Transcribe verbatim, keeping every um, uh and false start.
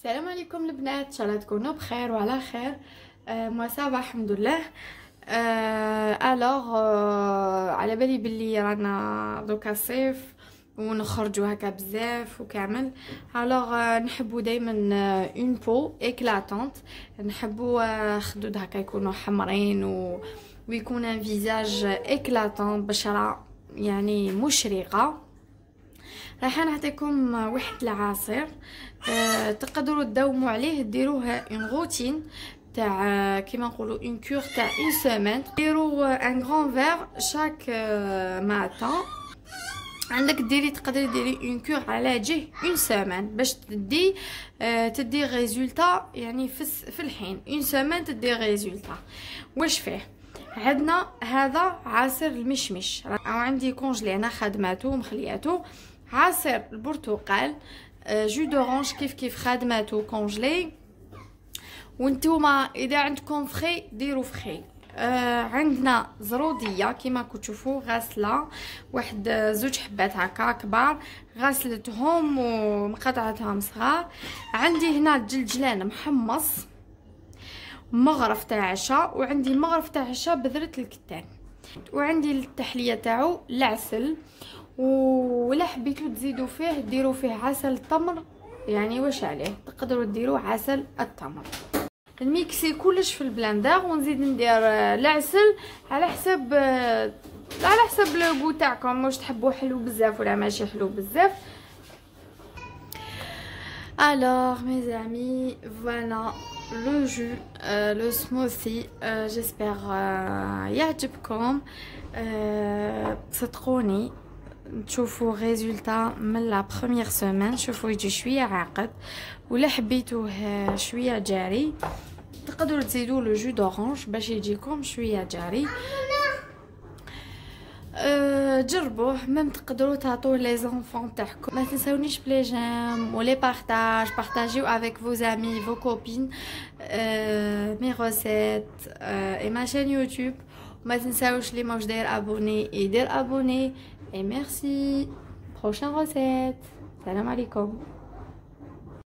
السلام عليكم البنات، ان شاء الله تكونوا بخير وعلى خير. آه ما صافا الحمد لله. آه الوغ آه على بالي بلي رانا دوكا صيف ونخرجوا هكا بزاف وكامل. الوغ آه نحبوا دائما اون بو اكلاتونت، نحبوا آه خدود هكا يكونوا حمرين و ويكون ان فيزاج اكلاتون، بشره يعني مشرقه. راح نعطيكم واحد العصير أه تقدروا تداوموا عليه، ديروه اون روتين تاع كيما نقولوا اون كور تاع اون سيمين. ديروا ان غران فير شاك ماتان. عندك ديري تقدري ديري اون كور على جه اون سيمين باش تدي أه تدي ريزولتا، يعني في في الحين اون سيمين تدي ريزولتا. واش فيه؟ عندنا هذا عصير المشمش، او عندي كونجلي انا خدماتو مخلياتو. عصير البرتقال، جو دورانج كيف كيف خدماتو كونجلي. وانتوما اذا عندكم فخي ديروا فخي. آه عندنا زروديه كيما كنتو تشوفوا غاسله، واحد زوج حبات هكا كبار غسلتهم ومقطعتهم صغار. عندي هنا جلجلان محمص، مغرف تاع عشاء، وعندي مغرف تاع عشاء بذره الكتان، وعندي التحليه تاعو العسل. ولا حبيتو تزيدوا فيه ديروا فيه عسل التمر، يعني واش عليه تقدروا ديروا عسل التمر. نميكسي كلش في البلاندر ونزيد ندير العسل على حسب على حسب الكو تاعكم، واش تحبوا حلو بزاف ولا ماشي حلو بزاف. Alors mes amis, voilà le jus, euh, le smoothie. euh, j'espère euh, يعجبكم. euh, صدقوني تشوفوا ريزولتا من لا بروميير سيمين، شوفوا يجي شويه عاقد. ولا حبيتوه شويه جاري تقدروا تزيدوا لو جو دورانج باش يجيكم شويه جاري. أه جربوه، ميم تقدروا تعطوه لي زونفون تاعكم. ما تنساونيش بلي جيم ولي بارطاج، بارطاجيو افيك فوز امي فو كوبين مي روسيت اي ما شين يوتيوب. ما تنساوش لي موش داير ابوني يدير ابوني. Et merci. Prochaine recette. Salam alaikum.